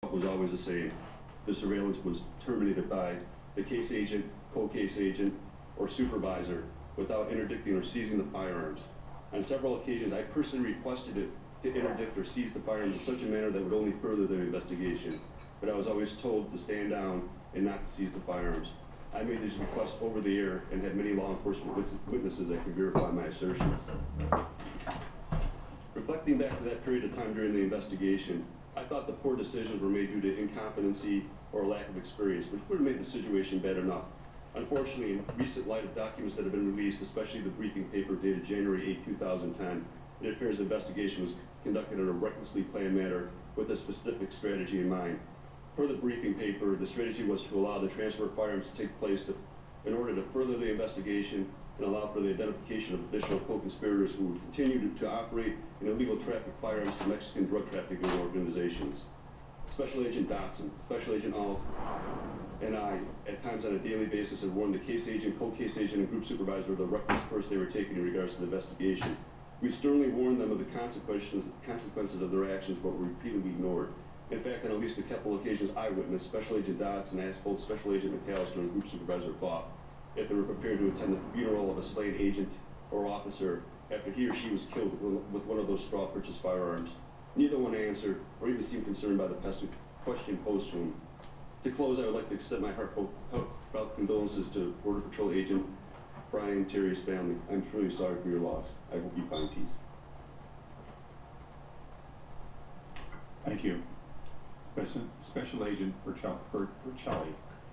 was always the same. The surveillance was terminated by the case agent, co-case agent, or supervisor without interdicting or seizing the firearms. On several occasions, I personally requested it to interdict or seize the firearms in such a manner that would only further their investigation, but I was always told to stand down and not to seize the firearms. I made these requests over the air and had many law enforcement witnesses that could verify my assertions. Reflecting back to that period of time during the investigation, I thought the poor decisions were made due to incompetency or lack of experience, which would have made the situation bad enough. Unfortunately, in recent light of documents that have been released, especially the briefing paper dated January 8, 2010, it appears the investigation was conducted in a recklessly planned manner with a specific strategy in mind. Per the briefing paper, the strategy was to allow the transfer of firearms to take place in order to further the investigation and allow for the identification of additional co-conspirators who would continue to operate in illegal traffic firearms to Mexican drug trafficking organizations. Special Agent Dotson, Special Agent Olive, and I, at times on a daily basis, have warned the case agent, co-case agent, and group supervisor of the reckless course they were taking in regards to the investigation. We sternly warned them of the consequences of their actions, but were repeatedly ignored. In fact, on at least a couple of occasions, I witnessed Special Agent Dotson ask both Special Agent McAllister and Group Supervisor Boff if they were prepared to attend the funeral of a slain agent or officer after he or she was killed with one of those straw purchase firearms. Neither one answered or even seemed concerned by the question posed to him. To close, I would like to extend my heartfelt condolences to Border Patrol Agent Brian Terry's family. I'm truly sorry for your loss. I hope you find peace. Thank you. Special Agent Vercelli.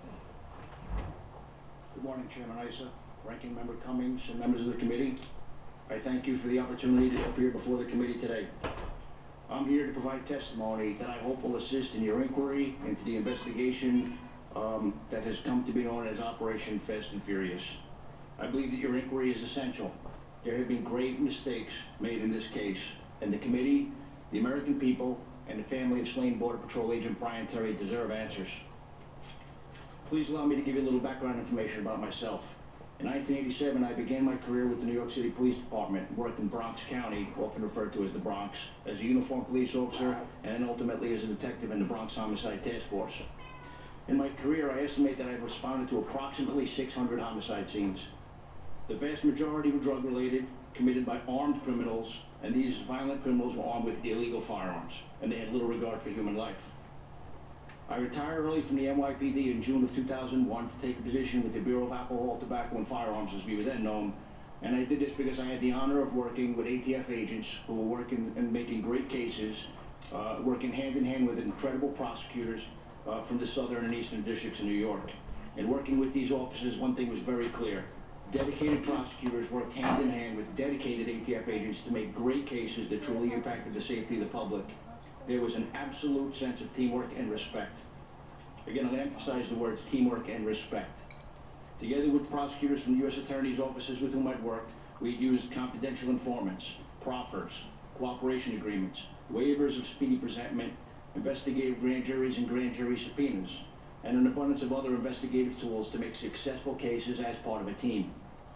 Good morning, Chairman Issa, Ranking Member Cummings, and members of the committee. I thank you for the opportunity to appear before the committee today. I'm here to provide testimony that I hope will assist in your inquiry into the investigation that has come to be known as Operation Fast and Furious. I believe that your inquiry is essential. There have been grave mistakes made in this case, and the committee, the American people, and the family of slain Border Patrol Agent Brian Terry deserve answers. Please allow me to give you a little background information about myself. In 1987, I began my career with the New York City Police Department and worked in Bronx County, often referred to as the Bronx, as a uniformed police officer and then ultimately as a detective in the Bronx Homicide Task Force. In my career, I estimate that I've responded to approximately 600 homicide scenes. The vast majority were drug-related, committed by armed criminals, and these violent criminals were armed with illegal firearms, and they had little regard for human life. I retired early from the NYPD in June of 2001 to take a position with the Bureau of Alcohol, Tobacco, and Firearms, as we were then known, and I did this because I had the honor of working with ATF agents who were working and making great cases, working hand in hand with incredible prosecutors from the southern and eastern districts of New York. And working with these officers, one thing was very clear. Dedicated prosecutors worked hand in hand with dedicated ATF agents to make great cases that truly impacted the safety of the public. There was an absolute sense of teamwork and respect. Again, I'm going to emphasize the words teamwork and respect. Together with prosecutors from U.S. attorneys' offices with whom I'd worked, we'd used confidential informants, proffers, cooperation agreements, waivers of speedy presentment, investigative grand juries and grand jury subpoenas, and an abundance of other investigative tools to make successful cases as part of a team.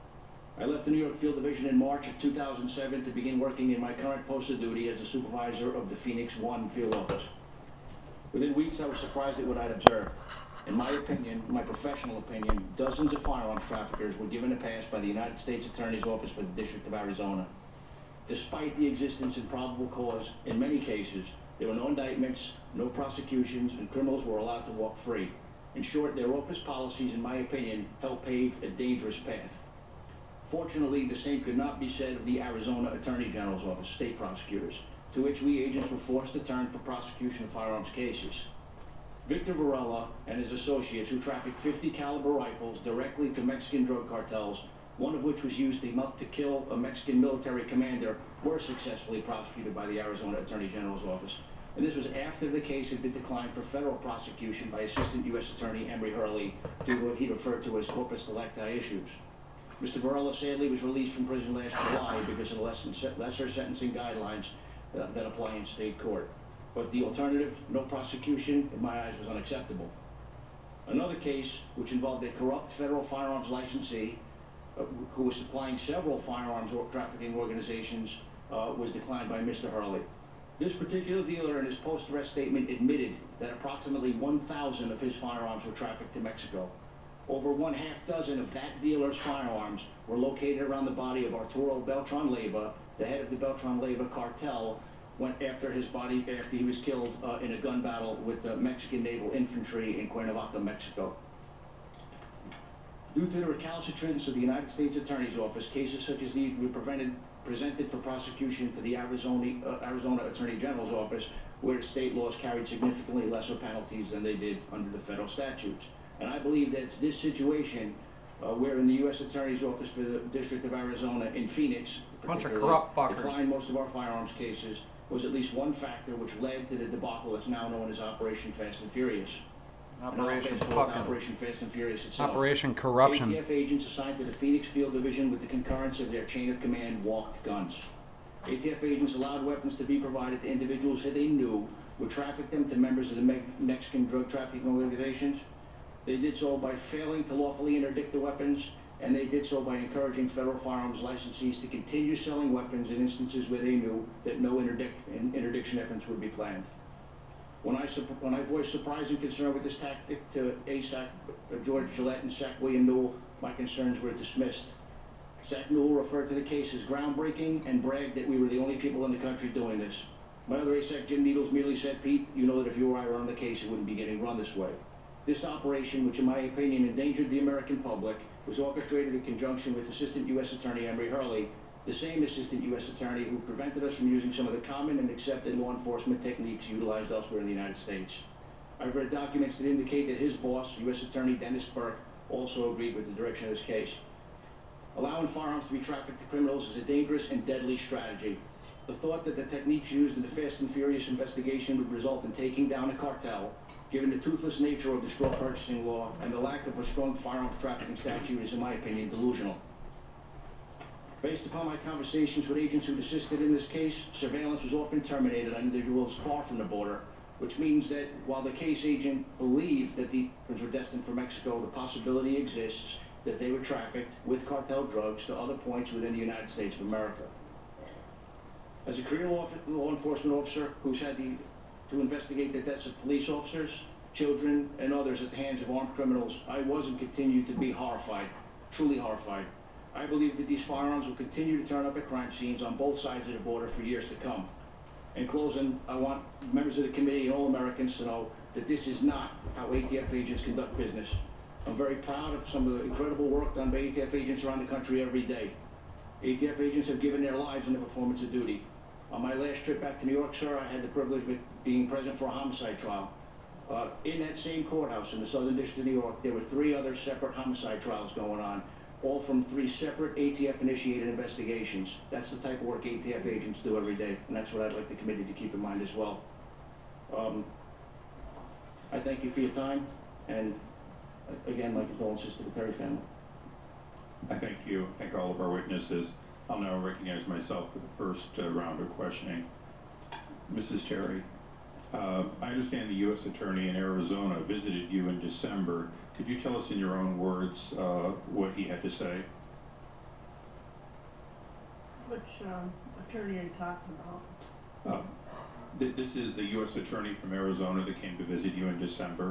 I left the New York Field Division in March of 2007 to begin working in my current post of duty as a supervisor of the Phoenix 1 field office. Within weeks, I was surprised at what I'd observed. In my opinion, my professional opinion, dozens of firearms traffickers were given a pass by the United States Attorney's Office for the District of Arizona. Despite the existence and probable cause, in many cases, there were no indictments, no prosecutions, and criminals were allowed to walk free. In short, their office policies, in my opinion, helped pave a dangerous path. Fortunately, the same could not be said of the Arizona Attorney General's Office, state prosecutors, to which we agents were forced to turn for prosecution of firearms cases. Victor Varela and his associates, who trafficked 50 caliber rifles directly to Mexican drug cartels, one of which was used to kill a Mexican military commander, were successfully prosecuted by the Arizona Attorney General's Office. And this was after the case had been declined for federal prosecution by Assistant U.S. Attorney Emory Hurley due to what he referred to as corpus delicti issues. Mr. Varela sadly was released from prison last July because of the lesser sentencing guidelines that apply in state court. But the alternative, no prosecution, in my eyes, was unacceptable. Another case, which involved a corrupt federal firearms licensee who was supplying several firearms trafficking organizations, was declined by Mr. Hurley. This particular dealer in his post-arrest statement admitted that approximately 1,000 of his firearms were trafficked to Mexico. Over 1/2 dozen of that dealer's firearms were located around the body of Arturo Beltran Leyva, the head of the Beltran Leyva cartel, went after his body after he was killed in a gun battle with the Mexican Naval Infantry in Cuernavaca, Mexico. Due to the recalcitrance of the United States Attorney's Office, cases such as these were presented for prosecution to the Arizona Attorney General's Office, where state laws carried significantly lesser penalties than they did under the federal statutes. And I believe that it's this situation where in the U.S. Attorney's Office for the District of Arizona in Phoenix, Bunch of corrupt fuckers. declined most of our firearms cases, was at least one factor which led to the debacle that's now known as Operation Fast and Furious. Operation Operation Fast and Furious itself. Operation Corruption. ATF agents assigned to the Phoenix Field Division with the concurrence of their chain of command walked guns. ATF agents allowed weapons to be provided to individuals who they knew would traffic them to members of the Mexican drug trafficking organizations. They did so by failing to lawfully interdict the weapons, and they did so by encouraging federal firearms licensees to continue selling weapons in instances where they knew that no interdiction efforts would be planned. When I voiced surprise and concern with this tactic to ASAC George Gillette and SAC William Newell, my concerns were dismissed. SAC Newell referred to the case as groundbreaking and bragged that we were the only people in the country doing this. My other ASAC, Jim Needles, merely said, "Pete, you know that if you or I were on the case, it wouldn't be getting run this way." This operation, which in my opinion endangered the American public, was orchestrated in conjunction with Assistant U.S. Attorney Emery Hurley, the same Assistant U.S. Attorney who prevented us from using some of the common and accepted law enforcement techniques utilized elsewhere in the United States. I've read documents that indicate that his boss, U.S. Attorney Dennis Burke, also agreed with the direction of this case. Allowing firearms to be trafficked to criminals is a dangerous and deadly strategy. The thought that the techniques used in the Fast and Furious investigation would result in taking down a cartel, given the toothless nature of the straw purchasing law and the lack of a strong firearms trafficking statute, is, in my opinion, delusional. Based upon my conversations with agents who assisted in this case, surveillance was often terminated on individuals far from the border, which means that while the case agent believed that the weapons were destined for Mexico, the possibility exists that they were trafficked with cartel drugs to other points within the United States of America. As a career law enforcement officer who's had to investigate the deaths of police officers, children, and others at the hands of armed criminals, I was and continue to be horrified, truly horrified. I believe that these firearms will continue to turn up at crime scenes on both sides of the border for years to come. In closing, I want members of the committee and all Americans to know that this is not how ATF agents conduct business. I'm very proud of some of the incredible work done by ATF agents around the country every day. ATF agents have given their lives in the performance of duty. On my last trip back to New York, sir, I had the privilege of being present for a homicide trial. In that same courthouse in the Southern District of New York, there were 3 other separate homicide trials going on, all from 3 separate ATF-initiated investigations. That's the type of work ATF agents do every day, and that's what I'd like the committee to keep in mind as well. I thank you for your time, and again, my condolences to the Terry family. I thank you. Thank all of our witnesses. I'll now recognize myself for the first round of questioning. Mrs. Terry, I understand the U.S. Attorney in Arizona visited you in December. Could you tell us in your own words what he had to say? Which attorney are you talking about? This is the U.S. Attorney from Arizona that came to visit you in December.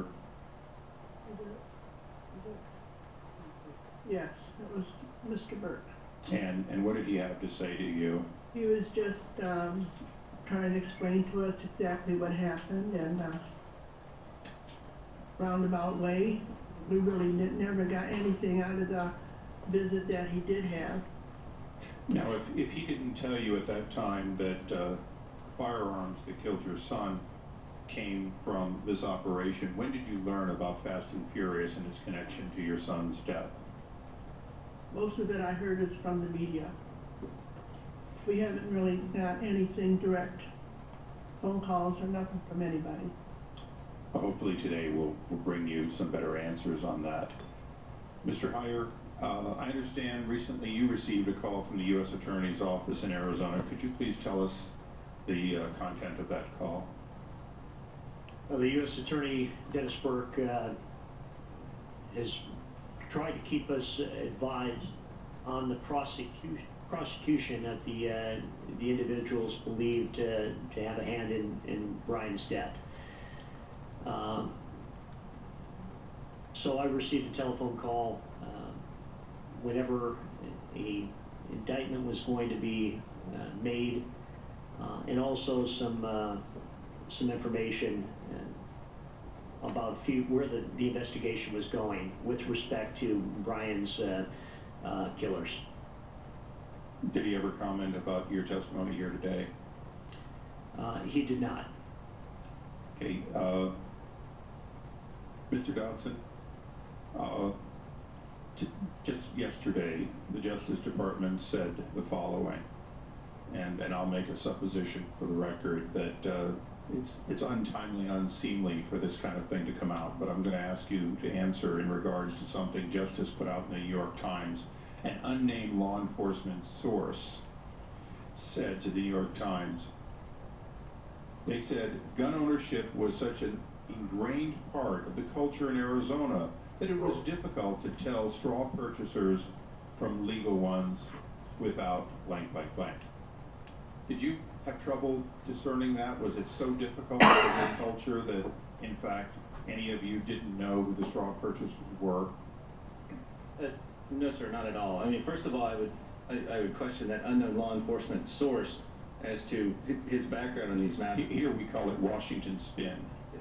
Yes, it was Mr. Burke. And what did he have to say to you? He was just trying to explain to us exactly what happened, and roundabout way. We really never got anything out of the visit that he did have. Now, if he didn't tell you at that time that firearms that killed your son came from this operation, when did you learn about Fast and Furious and its connection to your son's death? Most of it I heard is from the media. We haven't really got anything direct, phone calls or nothing from anybody. Hopefully today will bring you some better answers on that. Mr. Heyer, I understand recently you received a call from the U.S. Attorney's Office in Arizona. Could you please tell us the content of that call? The U.S. Attorney, Dennis Burke, has tried to keep us advised on the prosecution prosecution of the individuals believed to have a hand in Brian's death. So I received a telephone call whenever a indictment was going to be made, and also some information about where the investigation was going with respect to Brian's killers. Did he ever comment about your testimony here today? He did not. Okay, Mr. Dodson, just yesterday, the Justice Department said the following, and I'll make a supposition for the record that it's untimely and unseemly for this kind of thing to come out, but I'm going to ask you to answer in regards to something Justice put out in the New York Times. An unnamed law enforcement source said to the New York Times, they said gun ownership was such an ingrained part of the culture in Arizona that it was difficult to tell straw purchasers from legal ones without blank, blank, blank. Did you have trouble discerning that? Was it so difficult in the culture that, in fact, any of you didn't know who the straw purchasers were? No, sir, not at all. I mean, first of all, I would question that unknown law enforcement source as to his background on these matters. Here we call it Washington spin.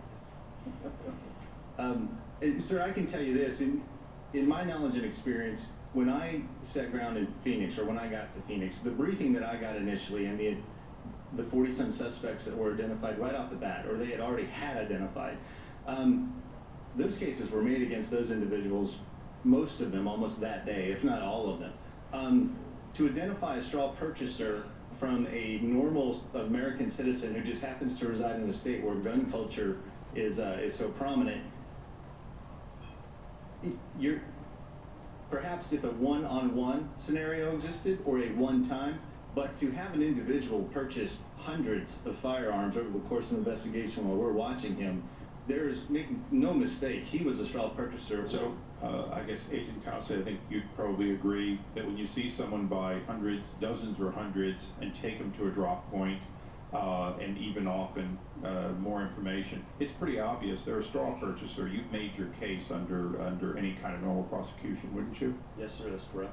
Sir, I can tell you this, in my knowledge and experience, when I sat ground in Phoenix, or when I got to Phoenix, the briefing that I got initially and the 40-some suspects that were identified right off the bat, or they had already had identified, those cases were made against those individuals, most of them almost that day, if not all of them. To identify a straw purchaser from a normal American citizen who just happens to reside in a state where gun culture is so prominent, perhaps if a one-on-one scenario existed or a one-time, but to have an individual purchase hundreds of firearms over the course of an investigation while we're watching him, make no mistake, he was a straw purchaser. So, I guess, Agent Casa, I think you'd probably agree that when you see someone buy hundreds, dozens or hundreds, and take them to a drop point, and even often more information, it's pretty obvious they're a straw purchaser. You've made your case under any kind of normal prosecution, wouldn't you? Yes, sir, that's correct.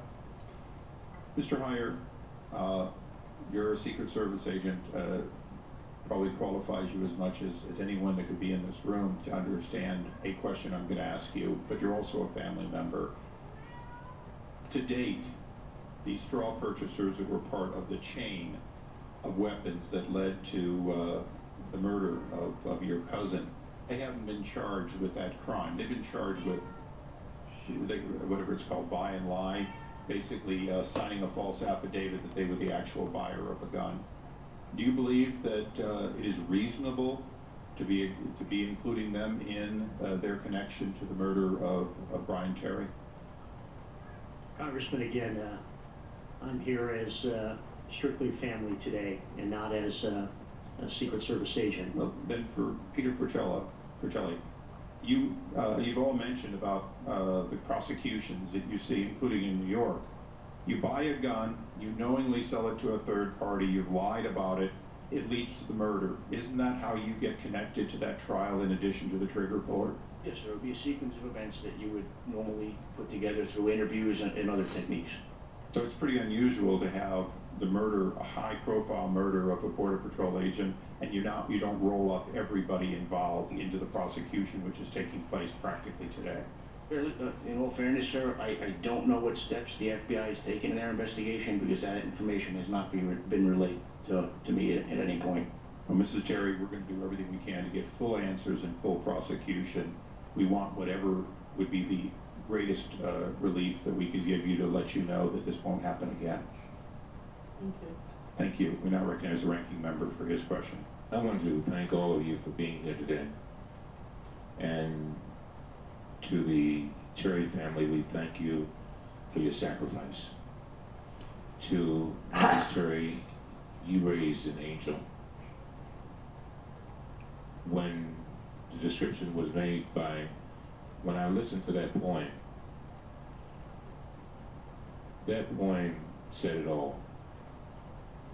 Mr. Heyer, you're a Secret Service agent. Probably qualifies you as much as anyone that could be in this room to understand a question I'm going to ask you, but you're also a family member. To date, these straw purchasers that were part of the chain of weapons that led to the murder of your cousin, they haven't been charged with that crime. They've been charged with whatever it's called, buy and lie, basically signing a false affidavit that they were the actual buyer of a gun. Do you believe that it is reasonable to be including them in their connection to the murder of Brian Terry? Congressman, again, I'm here as strictly family today and not as a Secret Service agent. Well, then for Peter Forcelli, you've all mentioned about the prosecutions that you see, including in New York. You buy a gun, you knowingly sell it to a third party, you've lied about it, it leads to the murder. Isn't that how you get connected to that trial in addition to the trigger puller? Yes, sir. It would be a sequence of events that you would normally put together through interviews and other techniques. So it's pretty unusual to have the murder, a high-profile murder of a Border Patrol agent, and you don't roll up everybody involved into the prosecution, which is taking place practically today. In all fairness, sir, I don't know what steps the FBI has taken in their investigation because that information has not been relayed to me at any point. Well, Mrs. Terry, we're going to do everything we can to get full answers and full prosecution. We want whatever would be the greatest relief that we could give you to let you know that this won't happen again. Thank you. Thank you. We now recognize the ranking member for his question. I want to thank all of you for being here today. And to the Terry family, we thank you for your sacrifice. To Mrs. Terry, you raised an angel. When the description was made when I listened to that poem said it all.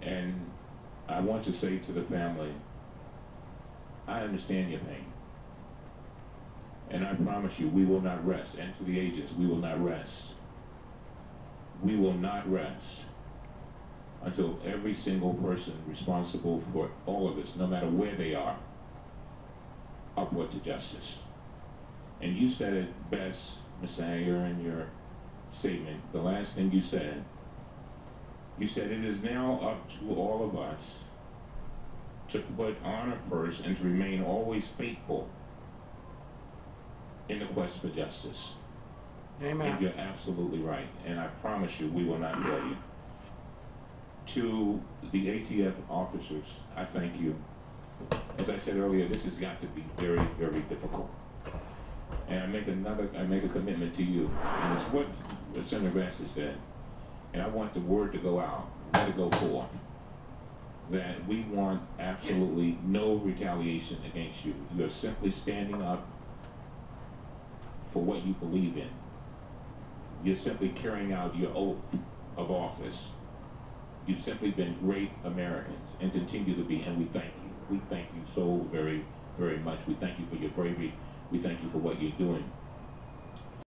And I want to say to the family, I understand your pain. And I promise you, we will not rest. And to the agents, we will not rest. We will not rest until every single person responsible for all of this, no matter where they are brought to justice. And you said it best, Mr. Hager, in your statement. The last thing you said it is now up to all of us to put honor first and to remain always faithful in the quest for justice. Amen. And you're absolutely right, and I promise you, we will not fail you. To the ATF officers, I thank you. As I said earlier, this has got to be very, very difficult. And I make a commitment to you, and it's what Senator Bass has said. And I want the word to go out, let it go forth, that we want absolutely no retaliation against you. You're simply standing up for what you believe in. You're simply carrying out your oath of office. You've simply been great Americans and continue to be, and we thank you. We thank you so very, very much. We thank you for your bravery. We thank you for what you're doing.